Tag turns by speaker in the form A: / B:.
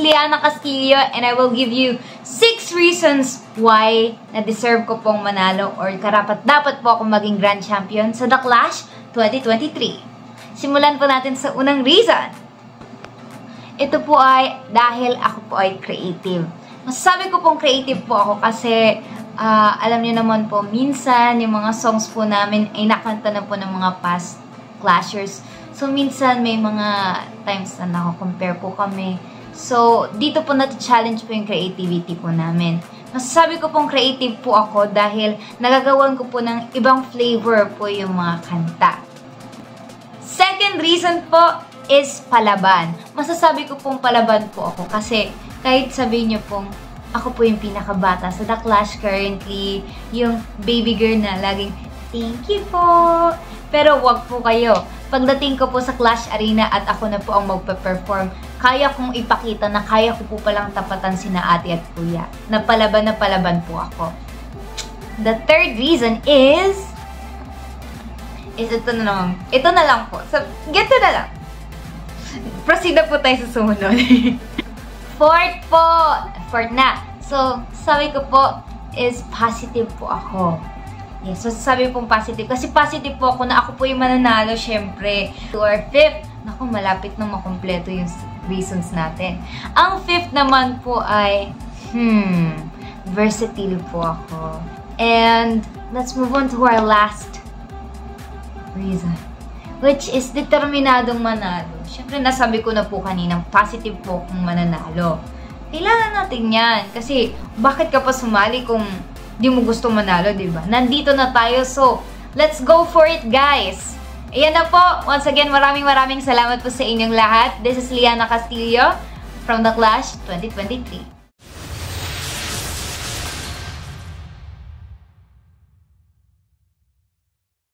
A: Liana Castillo and I will give you 6 reasons why na-deserve ko pong manalo or karapat-dapat po akong maging Grand Champion sa The Clash 2023. Simulan po natin sa unang reason. Ito po ay dahil ako po ay creative. Masasabi ko pong creative po ako kasi alam niyo naman po, minsan yung mga songs po namin ay nakanta na po ng mga past clashers. So, minsan may mga times na nako-compare po kami. So, dito po nati-challenge po yung creativity po namin. Masasabi ko pong creative po ako dahil nagagawan ko po ng ibang flavor po yung mga kanta. Second reason po is palaban. Masasabi ko pong palaban po ako kasi kahit sabihin niyo pong ako po yung pinakabata sa The Clash currently, yung baby girl na laging, thank you po. Pero wag po kayo. Pagdating ko po sa Clash Arena at ako na po ang magpe-perform, kaya kong ipakita na kaya ko po palang tapatan sina ate at kuya. Na palaban po ako. The third reason is ito na naman. Ito na lang po. So, get to na lang. Proceed na po tayo sa sumunod. Fourth po. Fourth na. So, sabi ko po is positive po ako. Yes, so sabi pong positive. Kasi positive po ako na ako po yung mananalo, syempre. To our fifth, naku, malapit nang makompleto yung reasons natin. Ang fifth naman po ay, versatile po ako. And, let's move on to our last reason. Which is determinadong manalo. Syempre, nasabi ko na po kaninang positive po kung mananalo. Kailangan natin yan. Kasi, bakit ka pa sumali kung di mo gusto manalo, diba? Nandito na tayo, so let's go for it, guys! Ayan na po. Once again, maraming salamat po sa inyong lahat. This is Liana Castillo from The Clash 2023.